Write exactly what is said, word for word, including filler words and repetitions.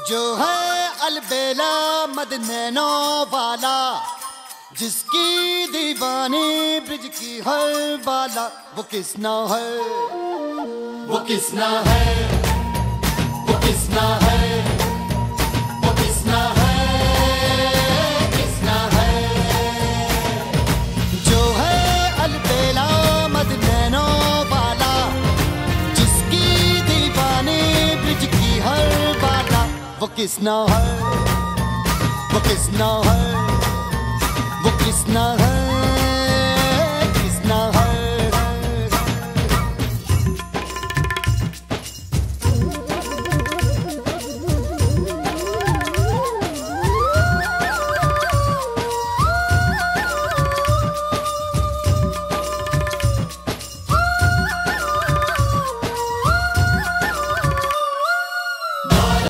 जो है अलबेला मद नैनो वाला, जिसकी दीवानी ब्रिज की हर बाला, वो किसना है, वो किसना है, वो किसना है, वो किसना है, किसना है। जो है अलबेला मद नैनो वाला, जिसकी दीवानी ब्रिज की हर बाला, वो किसना है, वो किसना है, वो किसना है।